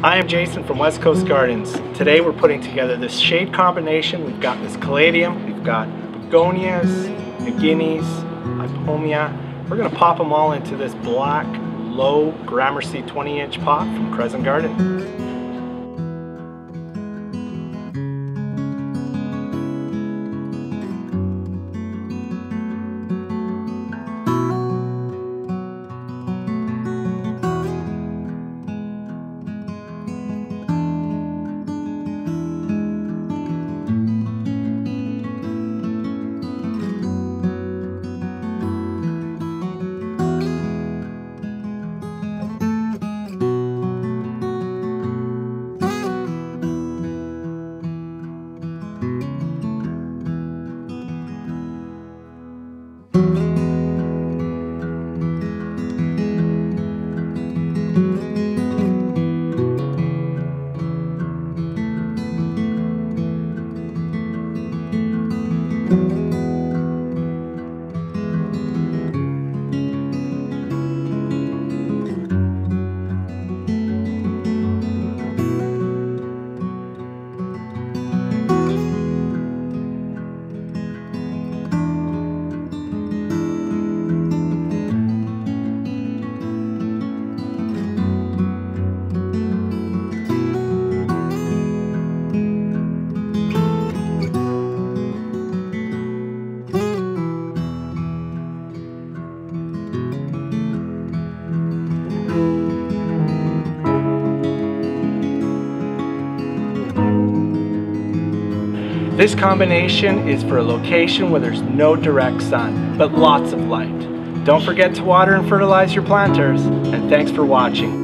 Hi, I'm Jason from West Coast Gardens. Today we're putting together this shade combination. We've got this Caladium, we've got begonias, begonias, Impatiens. We're going to pop them all into this black, low Gramercy 20-inch pot from Crescent Garden. This combination is for a location where there's no direct sun, but lots of light. Don't forget to water and fertilize your planters, and thanks for watching.